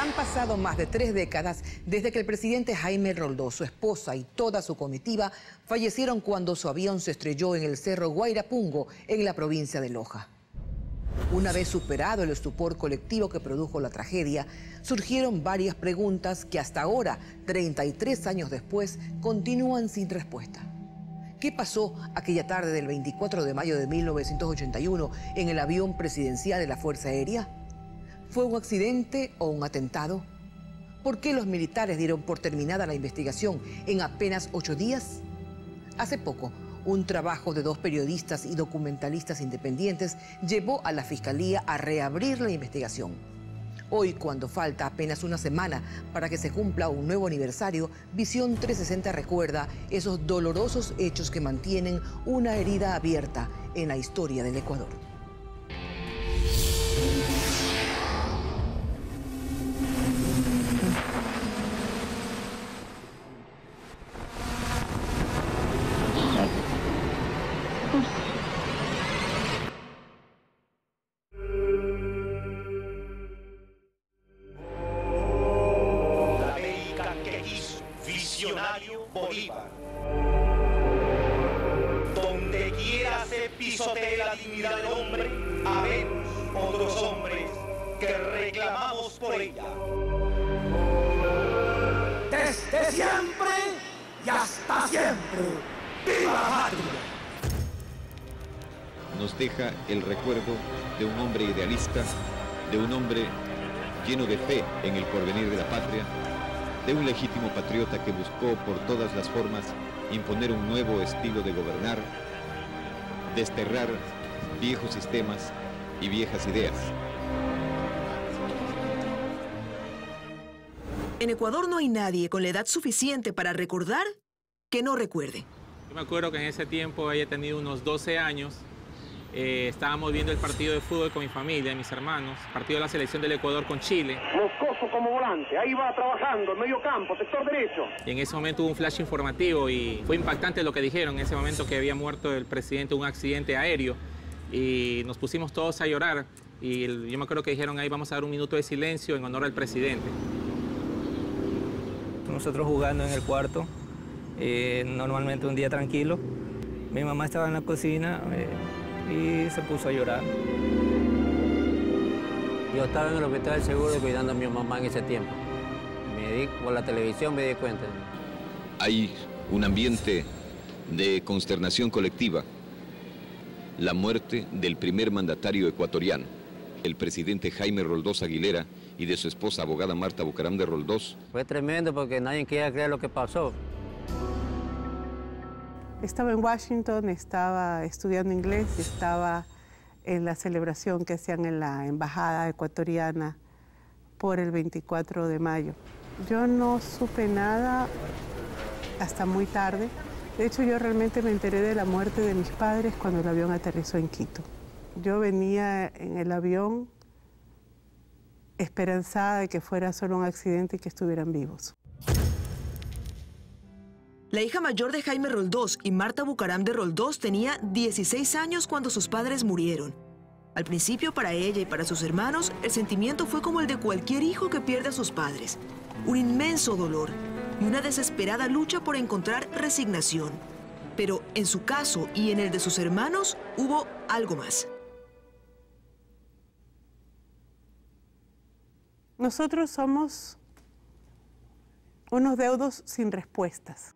Han pasado más de 3 décadas desde que el presidente Jaime Roldós, su esposa y toda su comitiva fallecieron cuando su avión se estrelló en el cerro Guairapungo, en la provincia de Loja. Una vez superado el estupor colectivo que produjo la tragedia, surgieron varias preguntas que hasta ahora, 33 años después, continúan sin respuesta. ¿Qué pasó aquella tarde del 24 de mayo de 1981 en el avión presidencial de la Fuerza Aérea? ¿Fue un accidente o un atentado? ¿Por qué los militares dieron por terminada la investigación en apenas 8 días? Hace poco, un trabajo de 2 periodistas y documentalistas independientes llevó a la Fiscalía a reabrir la investigación. Hoy, cuando falta apenas una semana para que se cumpla un nuevo aniversario, Visión 360 recuerda esos dolorosos hechos que mantienen una herida abierta en la historia del Ecuador. Bolívar. Donde quiera se pisotee la dignidad del hombre, habemos otros hombres que reclamamos por ella. Desde siempre y hasta siempre, ¡viva la patria! Nos deja el recuerdo de un hombre idealista, de un hombre lleno de fe en el porvenir de la patria, de un legítimo patriota que buscó por todas las formas imponer un nuevo estilo de gobernar, desterrar viejos sistemas y viejas ideas. En Ecuador no hay nadie con la edad suficiente para recordar que no recuerde. Yo me acuerdo que en ese tiempo había tenido unos 12 años. Estábamos viendo el partido de fútbol con mi familia, mis hermanos, partido de la selección del Ecuador con Chile. Moscoso como volante, ahí va trabajando, medio campo, sector derecho. Y en ese momento hubo un flash informativo y fue impactante lo que dijeron en ese momento, que había muerto el presidente en un accidente aéreo. Y nos pusimos todos a llorar y yo me acuerdo que dijeron ahí vamos a dar un minuto de silencio en honor al presidente. Nosotros jugando en el cuarto, normalmente un día tranquilo. Mi mamá estaba en la cocina y se puso a llorar. Yo estaba en el hospital del Seguro cuidando a mi mamá en ese tiempo. Por la televisión me di cuenta. Hay un ambiente de consternación colectiva. La muerte del primer mandatario ecuatoriano, el presidente Jaime Roldós Aguilera, y de su esposa, abogada Marta Bucaram de Roldós. Fue tremendo porque nadie quería creer lo que pasó. Estaba en Washington, estaba estudiando inglés, estaba en la celebración que hacían en la embajada ecuatoriana por el 24 de mayo. Yo no supe nada hasta muy tarde. De hecho, yo realmente me enteré de la muerte de mis padres cuando el avión aterrizó en Quito. Yo venía en el avión esperanzada de que fuera solo un accidente y que estuvieran vivos. La hija mayor de Jaime Roldós y Marta Bucaram de Roldós tenía 16 años cuando sus padres murieron. Al principio, para ella y para sus hermanos, el sentimiento fue como el de cualquier hijo que pierde a sus padres. Un inmenso dolor y una desesperada lucha por encontrar resignación. Pero en su caso y en el de sus hermanos, hubo algo más. Nosotros somos unos deudos sin respuestas.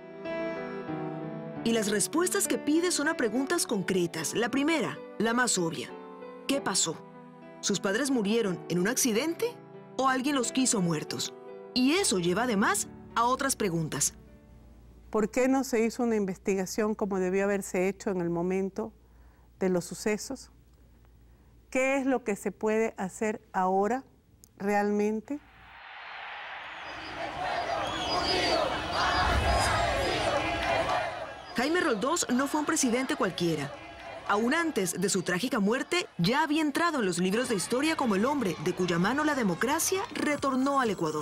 Y las respuestas que pide son a preguntas concretas. La primera, la más obvia. ¿Qué pasó? ¿Sus padres murieron en un accidente o alguien los quiso muertos? Y eso lleva además a otras preguntas. ¿Por qué no se hizo una investigación como debió haberse hecho en el momento de los sucesos? ¿Qué es lo que se puede hacer ahora realmente? Jaime Roldós no fue un presidente cualquiera. Aún antes de su trágica muerte, ya había entrado en los libros de historia como el hombre de cuya mano la democracia retornó al Ecuador.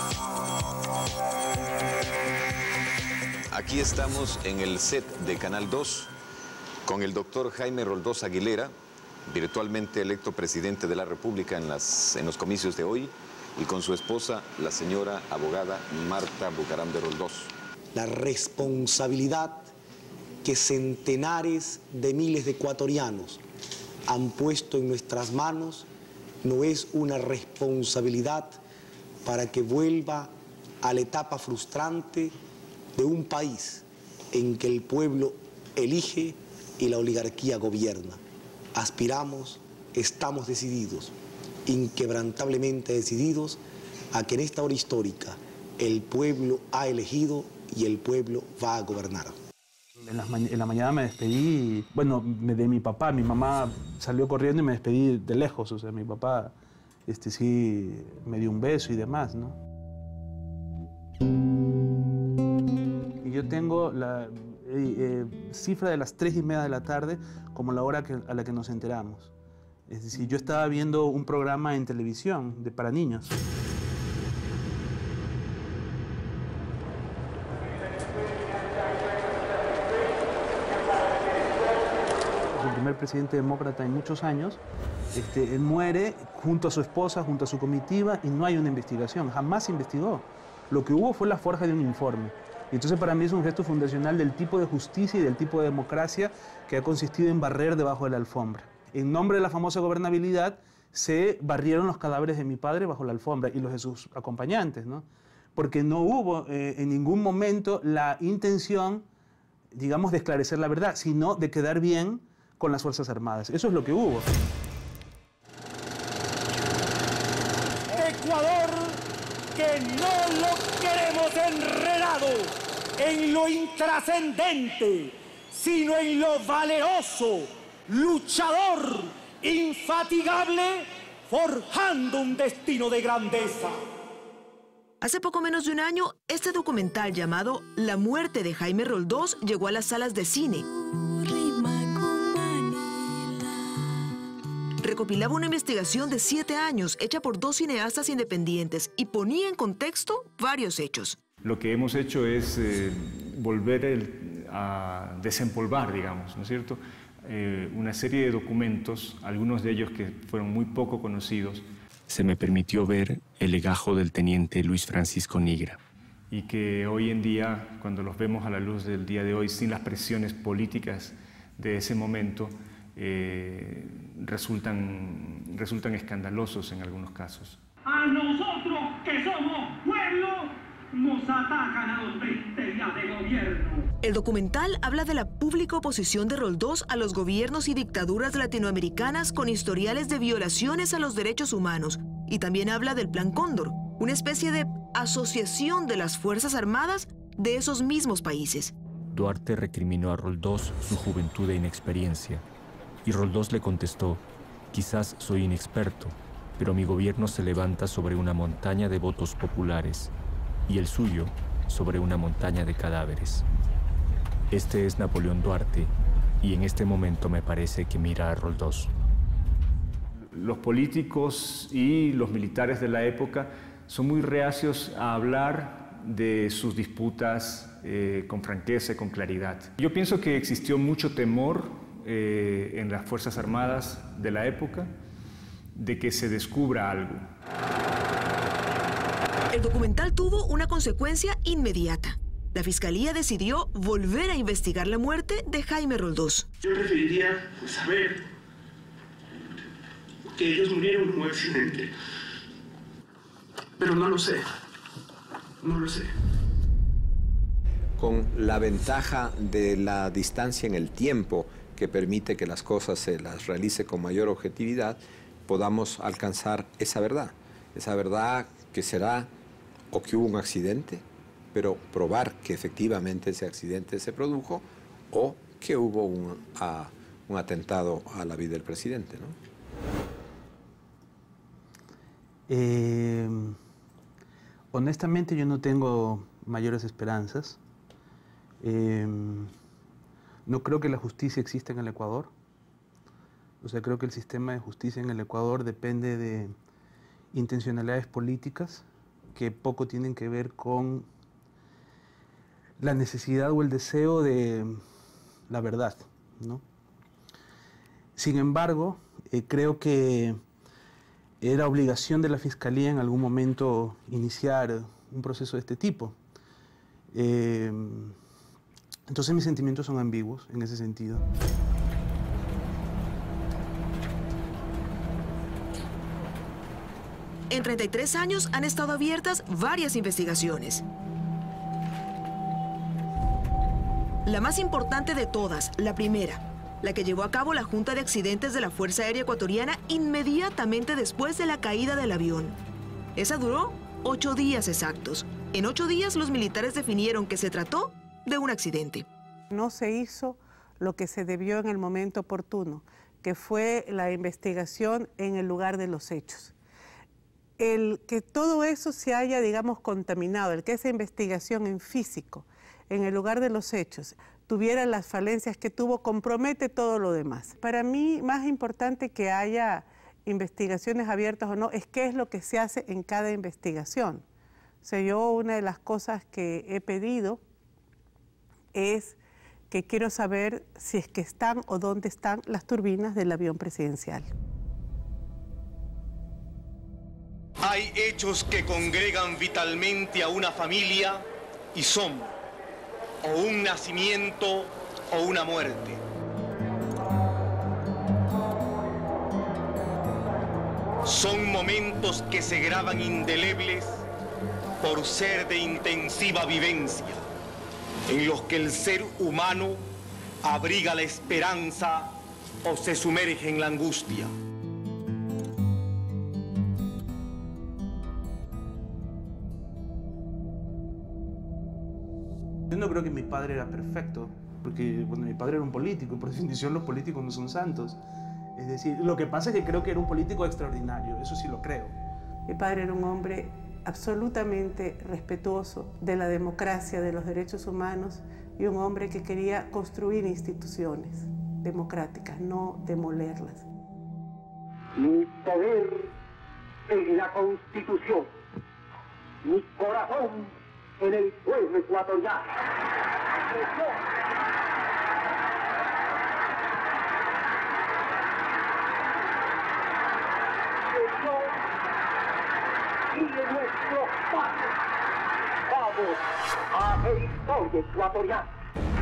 Aquí estamos en el set de Canal 2 con el doctor Jaime Roldós Aguilera, virtualmente electo presidente de la República en los comicios de hoy, y con su esposa, la señora abogada Marta Bucaram de Roldós. La responsabilidad que centenares de miles de ecuatorianos han puesto en nuestras manos no es una responsabilidad para que vuelva a la etapa frustrante de un país en que el pueblo elige y la oligarquía gobierna. Aspiramos, estamos decididos, inquebrantablemente decididos, a que en esta hora histórica el pueblo ha elegido y el pueblo va a gobernar. En la mañana me despedí, bueno, de mi papá. Mi mamá salió corriendo y me despedí de lejos. O sea, mi papá sí me dio un beso y demás, ¿no? Y yo tengo la cifra de las 3:30 de la tarde como la hora a la que nos enteramos. Es decir, yo estaba viendo un programa en televisión para niños. El primer presidente demócrata en muchos años, él muere junto a su esposa, junto a su comitiva, y no hay una investigación, jamás se investigó. Lo que hubo fue la forja de un informe. Y entonces para mí es un gesto fundacional del tipo de justicia y del tipo de democracia que ha consistido en barrer debajo de la alfombra. En nombre de la famosa gobernabilidad se barrieron los cadáveres de mi padre bajo la alfombra y los de sus acompañantes, ¿no? Porque no hubo en ningún momento la intención, digamos, de esclarecer la verdad, sino de quedar bien con las Fuerzas Armadas. Eso es lo que hubo. Ecuador, que no lo queremos enredado en lo intrascendente, sino en lo valeroso, luchador, infatigable, forjando un destino de grandeza. Hace poco menos de un año, este documental llamado La muerte de Jaime Roldós llegó a las salas de cine. Recopilaba una investigación de 7 años hecha por 2 cineastas independientes y ponía en contexto varios hechos. Lo que hemos hecho es volver a desempolvar, digamos, ¿no es cierto?, una serie de documentos, algunos de ellos que fueron muy poco conocidos. Se me permitió ver el legajo del teniente Luis Francisco Nigra. Y que hoy en día, cuando los vemos a la luz del día de hoy, sin las presiones políticas de ese momento, resultan escandalosos en algunos casos. A nosotros que somos pueblo, nos atacan a los 20 días de gobierno. El documental habla de la pública oposición de Roldós a los gobiernos y dictaduras latinoamericanas con historiales de violaciones a los derechos humanos. Y también habla del Plan Cóndor, una especie de asociación de las Fuerzas Armadas de esos mismos países. Duarte recriminó a Roldós su juventud e inexperiencia. Y Roldós le contestó: quizás soy inexperto, pero mi gobierno se levanta sobre una montaña de votos populares y el suyo sobre una montaña de cadáveres. Este es Napoleón Duarte y en este momento me parece que mira a Roldós. Los políticos y los militares de la época son muy reacios a hablar de sus disputas con franqueza y con claridad. Yo pienso que existió mucho temor en las Fuerzas Armadas de la época de que se descubra algo. El documental tuvo una consecuencia inmediata. La Fiscalía decidió volver a investigar la muerte de Jaime Roldós. Yo preferiría saber que ellos murieron en un accidente, pero no lo sé, no lo sé. Con la ventaja de la distancia en el tiempo que permite que las cosas se las realice con mayor objetividad, podamos alcanzar esa verdad que será o que hubo un accidente, pero probar que efectivamente ese accidente se produjo o que hubo un atentado a la vida del presidente, ¿no? Honestamente yo no tengo mayores esperanzas. No creo que la justicia exista en el Ecuador. O sea, creo que el sistema de justicia en el Ecuador depende de intencionalidades políticas que poco tienen que ver con la necesidad o el deseo de la verdad, ¿no? Sin embargo, creo que era obligación de la Fiscalía en algún momento iniciar un proceso de este tipo. Entonces mis sentimientos son ambiguos en ese sentido. En 33 años han estado abiertas varias investigaciones. La más importante de todas, la primera, la que llevó a cabo la Junta de Accidentes de la Fuerza Aérea Ecuatoriana inmediatamente después de la caída del avión. Esa duró 8 días exactos. En 8 días los militares definieron que se trató de un accidente. No se hizo lo que se debió en el momento oportuno, que fue la investigación en el lugar de los hechos. El que todo eso se haya, digamos, contaminado, el que esa investigación en físico, en el lugar de los hechos, tuviera las falencias que tuvo, compromete todo lo demás. Para mí, más importante que haya investigaciones abiertas o no, es qué es lo que se hace en cada investigación. O sea, yo una de las cosas que he pedido es que quiero saber si es que están o dónde están las turbinas del avión presidencial. Hay hechos que congregan vitalmente a una familia y son o un nacimiento o una muerte. Son momentos que se graban indelebles por ser de intensiva vivencia, en los que el ser humano abriga la esperanza o se sumerge en la angustia. Yo no creo que mi padre era perfecto, porque bueno, mi padre era un político, y por definición los políticos no son santos. Es decir, lo que pasa es que creo que era un político extraordinario, eso sí lo creo. Mi padre era un hombre absolutamente respetuoso de la democracia, de los derechos humanos, y un hombre que quería construir instituciones democráticas, no demolerlas. Mi poder en la Constitución, mi corazón en el pueblo ecuatoriano. Y de nuestros pasos vamos a hacer historia ecuatoriana.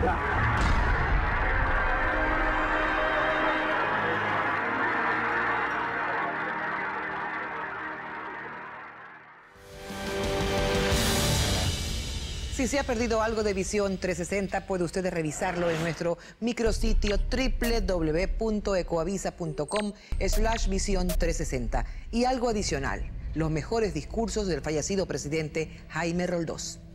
Si se ha perdido algo de Visión 360, puede usted revisarlo en nuestro micrositio www.ecoavisa.com/Visión 360. Y algo adicional, los mejores discursos del fallecido presidente Jaime Roldós.